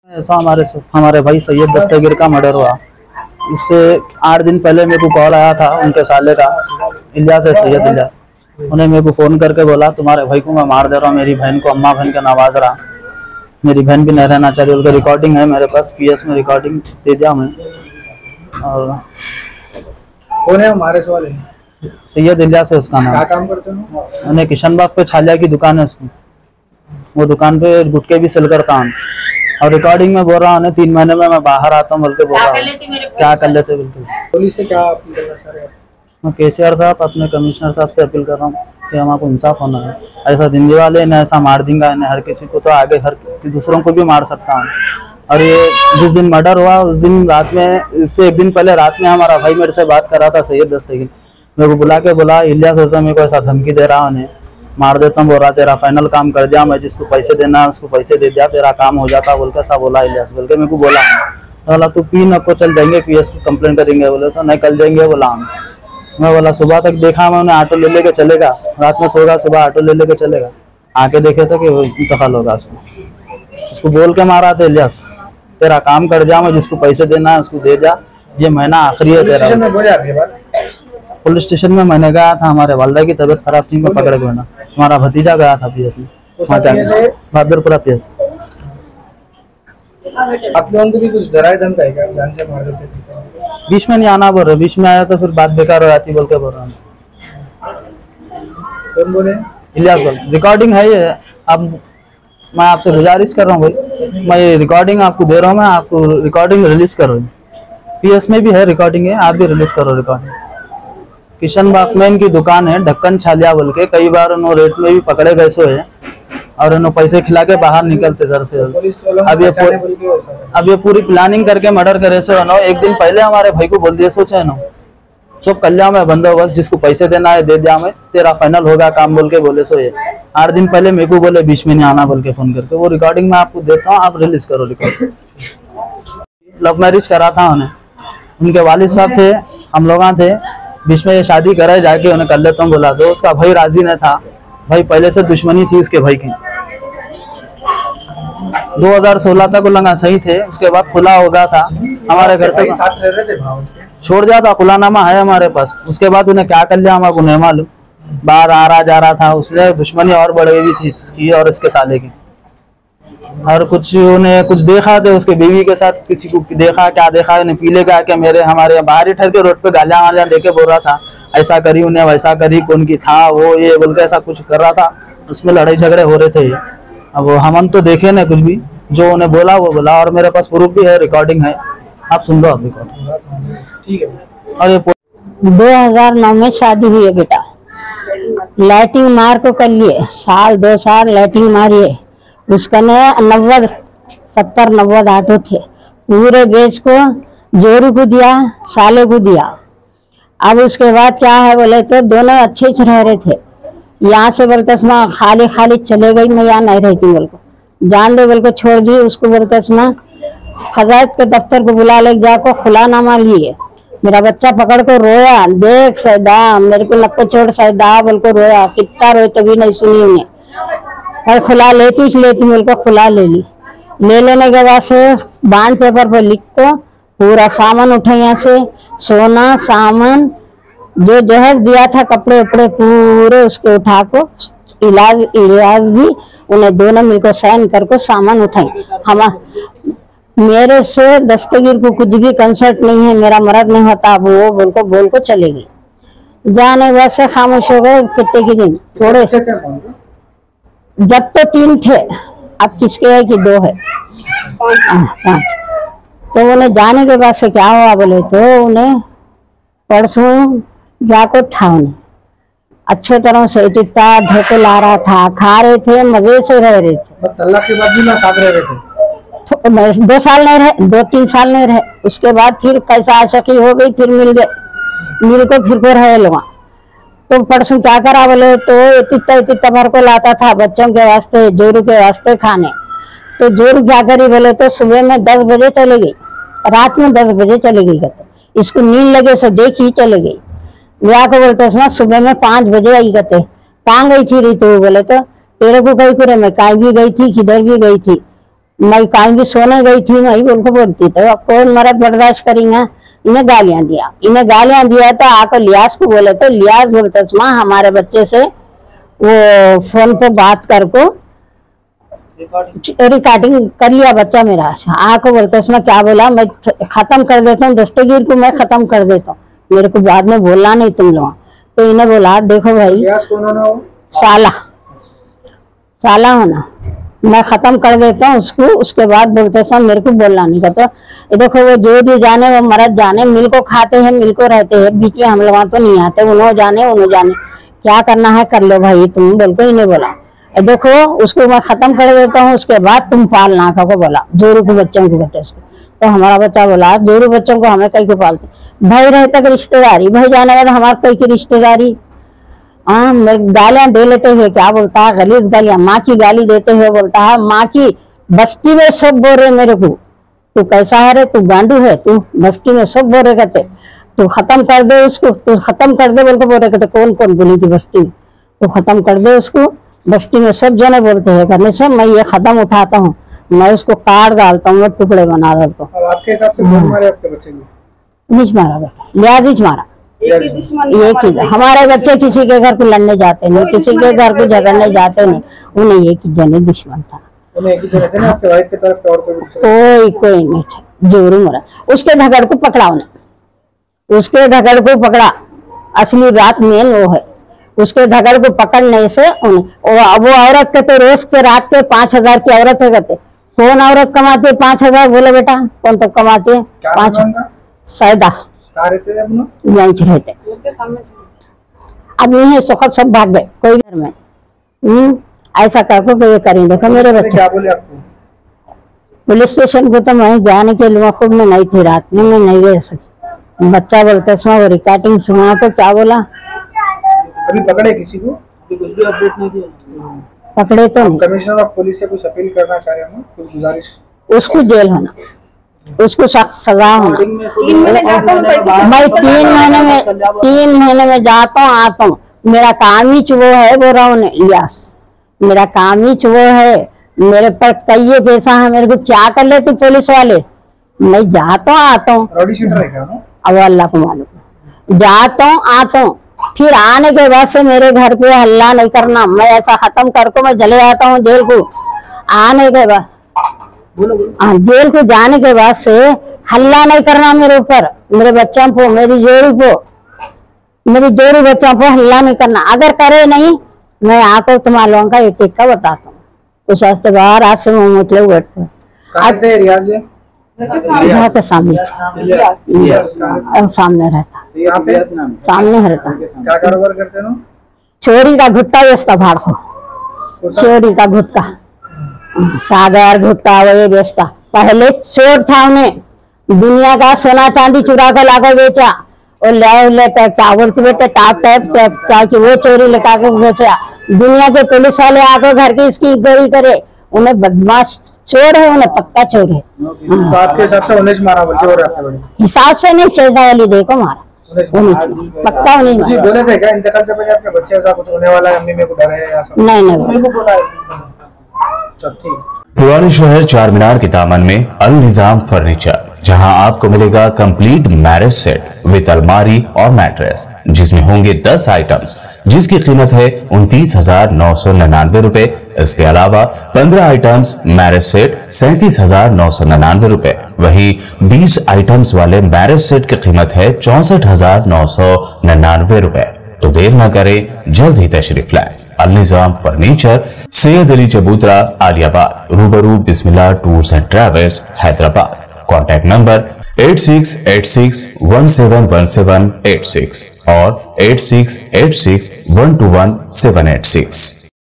ऐसा हमारे भाई सैयद दस्तगीर का मर्डर हुआ। उससे 8 दिन पहले मेरे को कॉल आया था उनके साले का, इलियास है, सैयद इलियास। उन्हें मेरे को फ़ोन करके बोला तुम्हारे भाई को मैं मार दे रहा हूँ, मेरी बहन को अम्मा बहन का नवाज रहा, मेरी बहन भी नहीं रहना चाहिए। उनका रिकॉर्डिंग है मेरे पास, PS में रिकॉर्डिंग दे दिया मैं। और कौन है हमारे सवाल है? सैयद इलियास है उसका नाम। क्या काम करते हो? उन्हें किशनबाग पे छालिया की दुकान है उसकी, वो दुकान पे गुटके भी सेल करता हूँ। और रिकॉर्डिंग में बोल रहा हूँ 3 महीने में मैं बाहर आता हूँ बोल के बोल रहा हूँ। क्या कर लेते बिल्कुल। पुलिस से क्या अपील करना चाह रहे हैं? मैं KCR साहब, अपने कमिश्नर साहब से अपील कर रहा हूँ कि हमको इंसाफ होना है। ऐसा जिंदगी वाले इन्हें ऐसा मार देंगे, इन्हें हर किसी को तो आगे हर दूसरों को भी मार सकता हूँ। और ये जिस दिन मर्डर हुआ उस दिन रात में, इससे 1 दिन पहले रात में हमारा भाई मेरे से बात कर रहा था, सैयद दस्तगीर। मेरे को बुला के बोला इलियास ऐसा मेरे को ऐसा धमकी दे रहा, उन्हें मार देता हूँ, बोल रहा तेरा फाइनल काम कर दिया, मैं जिसको पैसे देना उसको पैसे दे दिया, तेरा काम हो जाता बोल के ऐसा बोला इलियास बोल के मेरे को बोला। बोला तू पीन आपको चल जाएंगे, PS को कंप्लेन करेंगे, बोले तो नहीं कल जाएंगे बोला। मैं बोला सुबह तक देखा मैं, उन्हें ऑटो ले लेके चलेगा, रात में सोगा सुबह ऑटो ले लेके चलेगा। आके देखे तो कि इंतकाल होगा उसको बोल के मारा था इलियास, तेरा काम कर जा, मैं जिसको पैसे देना है उसको दे जा, ये महीना आखिरी है तेरा। पुलिस स्टेशन में मैंने गया था, हमारे वालदा की तबीयत खराब थी, मैं पकड़ गया ना, हमारा भतीजा गया था PS में, बहादुरपुरा PS। आप लोगों को भी कुछ डराए धमकाए क्या? जान से मार देते थे? बीच में नहीं आना बोल रहे, बीच में आया तो फिर बात बेकार हो जाती बोल के बोल रहा हूँ। कौन बोले? इलियास बोल, रिकॉर्डिंग है ये। अब मैं आपसे गुजारिश कर रहा हूँ भाई, मैं ये रिकॉर्डिंग आपको दे रहा हूँ, मैं आपको रिकॉर्डिंग रिलीज करो, PS में भी है रिकॉर्डिंग है, आप भी रिलीज करो रिकॉर्डिंग। किशनबाग में इनकी दुकान है ढक्कन छालिया बोल के, कई बार उन्होंने रेट में भी पकड़े गए सो है और उन्होंने पैसे खिला के बाहर निकलते घर से। अब ये पूरी प्लानिंग करके मर्डर करे सो है। 1 दिन पहले हमारे भाई को बोल दिया सोचा है सब कल्याण में बंदोबस्त, जिसको पैसे देना है दे दिया, मैं तेरा फाइनल होगा काम बोल के बोले सो ये। 8 दिन पहले मेरे को बोले बीच में नहीं आना बोल के फोन करके, वो रिकॉर्डिंग में आपको देता हूँ, आप रिलीज करो रिकॉर्डिंग। लव मैरिज करा था उन्हें, उनके वालिद साहब थे, हम लोग थे, बीच में ये शादी कराए जाके उन्हें कर लेता हूँ बोला, तो उसका भाई राजी नहीं था। भाई पहले से दुश्मनी थी उसके भाई की, 2016 तक लगा सही थे, उसके बाद खुला हो गया था हमारे घर से, साथ रह रहे थे, छोड़ दिया था, खुलानामा है हमारे पास। उसके बाद उन्हें क्या कर लिया हमको नहीं मालूम, बाहर आ रहा जा रहा था, उसने दुश्मनी और बढ़ गई थी इसकी और इसके साले की। और कुछ उन्हें कुछ देखा थे उसके बीवी के साथ, किसी को देखा, क्या देखा उन्हें पीले का के मेरे हमारे बाहर ही ठहर के रोड पे गालियां वालियां देके बोल रहा था, ऐसा करी उन्हें वैसा करी, कौन की था वो ये बोल के ऐसा कुछ कर रहा था। उसमें लड़ाई झगड़े हो रहे थे ये। अब हम तो देखे ना कुछ भी, जो उन्हें बोला वो बोला, और मेरे पास प्रूफ भी है, रिकॉर्डिंग है, आप सुन लो आप रिकॉर्डिंग। ठीक है। और ये 2009 में शादी हुई है बेटा, लाइटिंग मार को कर लिए, 1-2 साल लाइटिंग मारी है। उसका ने 70-90 ऑटो थे, पूरे बेच को जोरू को दिया, साले को दिया। अब उसके बाद क्या है बोले तो दोनों अच्छे रह रहे थे, यहाँ से बोलते खाली खाली चले गई, मैं यहाँ नहीं रहती बोल को, जान दे बोल को छोड़ दी। उसको बोलते खजायत के दफ्तर को बुला ले, जाको खुलानामा लिए। मेरा बच्चा पकड़ को रोया, देख सैदा मेरे को नक्को छोड़ सैदा बोल को रोया, कितना रोए तभी नहीं सुनी उन्हें। भाई खुला लेती बोल को खुला ले ली। ले लेने के बाद से बॉन्ड पेपर पर लिख को पूरा सामान उठे, यहाँ से सोना सामान जो जहेज दिया था, कपड़े उपड़े पूरे उसके उठा को, इलाज भी उन्हें दोनों मिलकर साइन करके सामान उठाए। हम मेरे से दस्तगीर को कुछ भी कंसर्ट नहीं है, मेरा मर्द नहीं होता। अब वो बोल को चले गई, जाने वैसे खामोश हो गए। कितने के दिन थोड़े, जब तो 3 थे, अब किसके है कि 2 है, 5। तो उन्हें जाने के बाद से क्या हुआ बोले तो उन्हें परसों जाको था, उन्हें अच्छे तरह से इतना ढोके ला रहा था, खा रहे थे, मजे से रह रहे थे। तलाक के बाद भी ना साथ रह रहे थे? 2 साल नहीं रहे, 2-3 साल नहीं रहे। उसके बाद फिर कैसा आशकी हो गई, फिर मिल को फिर को रहे लोग। तो परसों क्या करा बोले तो इतना भर को लाता था बच्चों के वास्ते, जोरू के वास्ते खाने। तो जोरू क्या करी बोले तो सुबह में 10 बजे चले गई, रात में 10 बजे चले गई। कहते इसको नींद लगे सो देखी चले गई। ब्याह को बोलते सुबह में 5 बजे आई। कहते कहाँ गई थी रही तो बोले तो तेरे को कहीं करे, मैं कहीं भी गई थी, किधर भी गई थी। मैं कहीं भी सोने गई थी, मैं बोल को बोलती तो अब कौन मर्द बर्दाश्त करेंगे। इन्हें गालियां दिया तो आकर लियास को बोले तो लियास बोलते माँ हमारे बच्चे से वो फोन पे बात करको रिकॉर्डिंग कर लिया बच्चा मेरा। आको बोलते इसमें क्या बोला, मैं खत्म कर देता हूँ, दस्तगीर को मैं खत्म कर देता हूँ, मेरे को बाद में बोलना नहीं तुम लोग। तो इन्हें बोला देखो भाई साला होना, मैं खत्म कर देता हूँ उसको, उसके बाद बोलते सब मेरे को बोलना नहीं कहते। देखो वो जो भी जाने वो मर्द जाने, मिल को खाते हैं मिल को रहते हैं, बीच में हम लोग तो नहीं आते, उन्होंने जाने क्या करना है कर लो भाई तुम बोल के इन्हें बोला। देखो उसको मैं खत्म कर देता हूँ, उसके बाद तुम पालना को बोला जोरू के बच्चों को कहते उसको। तो हमारा बच्चा बोला जोरू बच्चों को हमें कहीं को पालते, भाई रहता कि रिश्तेदारी, भाई जाने वाला हमारे कहीं की रिश्तेदारी। हाँ गालियां दे लेते हुए क्या बोलता है, गलीज गालियां, माँ की गाली देते हुए बोलता है माँ की बस्ती में सब बोल रहे मेरे को, तू कैसा है रे, तू गांडू है, तू बस्ती में सब बोल रहे कहते, तू खत्म कर दे उसको, तू खत्म कर दे बोल के बोल रहे कहते। कौन कौन बोली थी बस्ती में, तू खत्म कर दे उसको, बस्ती में सब जने बोलते हैं करने से मैं ये खत्म उठाता हूँ, मैं उसको काट डालता हूँ, टुकड़े बना डालता हूँ। आपके हिसाब से कौन मारे आपके बच्चे को? नहीं मारा बेटा, लियाज मारा। एक ही हमारे बच्चे किसी के घर को लड़ने जाते नहीं, किसी के घर को झगड़ने जाते नहीं, उन्हें एक ही जने दुश्मन था, कोई नहीं था, जोरू मरा। उसके झगड़ को पकड़ा उन्हें, उसके झगड़ को पकड़ा, असली बात मेन वो है, उसके झगड़ को पकड़ने से उन्हें वो औरत के तो रोज के रात के 5,000 की औरत है कहते। कौन औरत कमाती है 5,000 बोले बेटा, कौन तो कमाती है 5,000? सैदा रहते अब यही सुखद सब भाग गए कोई घर में। ऐसा करको ये करें। देखो मेरे बच्चे क्या बोले आपको? पुलिस स्टेशन को तो मैं जाने के लिए खुद में नहीं थी, रात में मैं नहीं गए सकी। बच्चा बोलते वो रिकॉर्डिंग सुना तो क्या बोला, अभी पकड़े किसी को? कुछ भी अपडेट नहीं दिया, पकड़े तो नहीं। कमिश्नर ऑफ पुलिस से कुछ अपील करना चाह रहे हैं, कुछ गुजारिश? उसको जेल होना, उसको सख्त सजा होना। मैं 3 महीने में जाता हूँ आता हूँ, मेरा काम ही वो है वो रहा लियास, मेरा काम ही वो है, मेरे पर कई पैसा है, मेरे को क्या कर लेते पुलिस वाले, मैं जाता हूँ आता हूँ। अब अल्लाह को मालूम, जाता हूँ आता हूँ, फिर आने के बाद से मेरे घर पे हल्ला नहीं करना, मैं ऐसा खत्म करके मैं चले जाता हूँ जेल को। आने के बाद जेल को जाने के बाद से हल्ला नहीं करना मेरे ऊपर, मेरे बच्चों को, मेरी जोड़ी बच्चों को हल्ला नहीं करना। अगर करे नहीं मैं आकर तुम्हारे लोगों का एक का बताता हूँ। कुछ ऐसे बाहर आज से मतलब बैठते सामने रहता, सामने रहता। क्या कारोबार करते हो? चोरी का गुट्टा बेचता, भाड़ को चोरी का गुट्टा, सागर गुट्टा वो ये बेचता। पहले चोर था, उन्हें दुनिया का सोना चांदी चुरा कर लाकर बेचा और ले क्या बोलते बेटे टाप क्या वो चोरी लगा के बेचा। दुनिया के पुलिस वाले आकर घर की इसकी इंक्वायरी करे, उन्हें बदमाश चोर है, उन्हें पक्का चोर है। तो आपके हिसाब से उन्हें मारा हिसाब से नहीं, चेजा वाली देखो मारा पक्का उन्हें बोले थे क्या इंतकाल से पहले आपके बच्चे ऐसा कुछ होने वाला है, अम्मी मेरे को डर है? नहीं पुराने शहर चार मीनार के दामन में अल निजाम फर्नीचर, जहां आपको मिलेगा कंप्लीट मैरिज सेट विद अलमारी और मैट्रेस, जिसमें होंगे 10 आइटम्स, जिसकी कीमत है 29,999 रुपए। इसके अलावा 15 आइटम्स मैरिज सेट 37,999 रुपए। वहीं 20 आइटम्स वाले मैरिज सेट की कीमत है 64,999 रुपए। तो देर न करें, जल्द ही तशरीफ लाएं। अल निजाम फर्नीचर, सैयद अली चबूतरा, आलियाबाद, रूबरू Bismillah tours and travels, Hyderabad. Contact number 8686171786 और 8686121786।